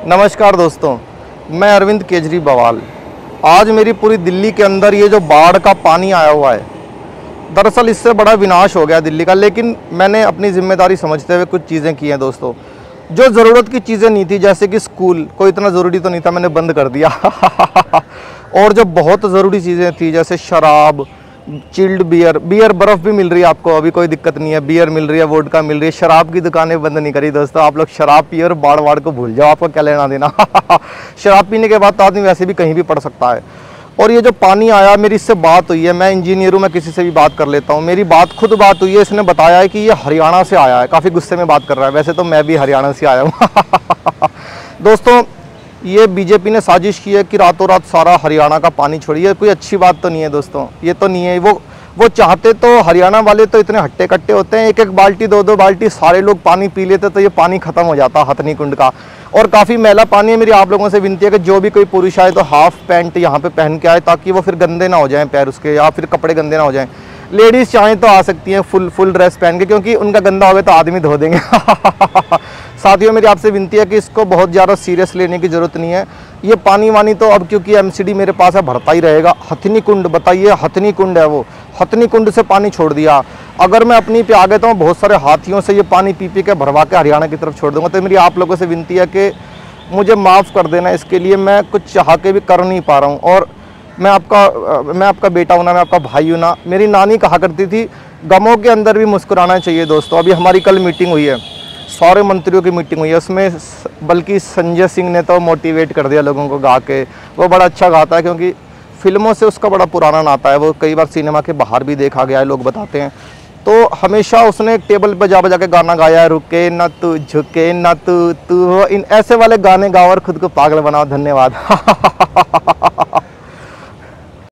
नमस्कार दोस्तों, मैं अरविंद केजरीवाल। आज मेरी पूरी दिल्ली के अंदर ये जो बाढ़ का पानी आया हुआ है, दरअसल इससे बड़ा विनाश हो गया दिल्ली का। लेकिन मैंने अपनी जिम्मेदारी समझते हुए कुछ चीज़ें की हैं दोस्तों। जो ज़रूरत की चीज़ें नहीं थी, जैसे कि स्कूल कोई इतना ज़रूरी तो नहीं था, मैंने बंद कर दिया। और जो बहुत ज़रूरी चीज़ें थी, जैसे शराब, चिल्ड बियर बर्फ़ भी मिल रही है आपको, अभी कोई दिक्कत नहीं है। बियर मिल रही है, वोडका मिल रही है, शराब की दुकानें बंद नहीं करी दोस्तों। आप लोग शराब पिए और बाढ़ को भूल जाओ, आपको क्या लेना देना। शराब पीने के बाद तो आदमी वैसे भी कहीं भी पड़ सकता है। और ये जो पानी आया, मेरी इससे बात हुई है, मैं इंजीनियर हूँ, मैं किसी से भी बात कर लेता हूँ। मेरी खुद बात हुई है, इसने बताया है कि ये हरियाणा से आया है। काफ़ी गुस्से में बात कर रहा है, वैसे तो मैं भी हरियाणा से आया हूँ। दोस्तों, ये बीजेपी ने साजिश की है कि रातों रात सारा हरियाणा का पानी छोड़िए। कोई अच्छी बात तो नहीं है दोस्तों, ये तो नहीं है। वो चाहते तो, हरियाणा वाले तो इतने हट्टे कट्टे होते हैं, एक एक बाल्टी दो बाल्टी सारे लोग पानी पी लेते तो ये पानी खत्म हो जाता हथनी कुंड का। और काफ़ी मैला पानी है। मेरी आप लोगों से विनती है कि जो भी कोई पुरुष आए तो हाफ पैंट यहाँ पे पहन के आए, ताकि वो फिर गंदे ना हो जाएं पैर उसके, या फिर कपड़े गंदे ना हो जाएं। लेडीज़ चाहें तो आ सकती हैं फुल ड्रेस पहन के, क्योंकि उनका गंदा हो गया तो आदमी धो देंगे। साथियों, मेरी आपसे विनती है कि इसको बहुत ज़्यादा सीरियस लेने की ज़रूरत नहीं है। ये पानी वानी तो अब, क्योंकि एमसीडी मेरे पास है, भरता ही रहेगा। हथनी कुंड, बताइए, हथनी कुंड है वो, हथनी कुंड से पानी छोड़ दिया। अगर मैं अपनी पे आ गया तो बहुत सारे हाथियों से ये पानी पी के भरवा के हरियाणा की तरफ छोड़ दूंगा। तो मेरी आप लोगों से विनती है कि मुझे माफ़ कर देना इसके लिए। मैं कुछ चाह के भी कर नहीं पा रहा हूँ। और मैं आपका बेटा हूँ ना, मैं आपका भाई हूँ ना। मेरी नानी कहा करती थी, गमों के अंदर भी मुस्कुराना चाहिए दोस्तों। अभी हमारी कल मीटिंग हुई है, सारे मंत्रियों की मीटिंग हुई है, उसमें बल्कि संजय सिंह ने तो मोटिवेट कर दिया लोगों को गा के। वो बड़ा अच्छा गाता है, क्योंकि फिल्मों से उसका बड़ा पुराना नाता है। वो कई बार सिनेमा के बाहर भी देखा गया है, लोग बताते हैं। तो हमेशा उसने टेबल पर जा बजा के गाना गाया है, रुके ना तू, झुके ना तू, इन ऐसे वाले गाने गाओ और खुद को पागल बनाओ। धन्यवाद।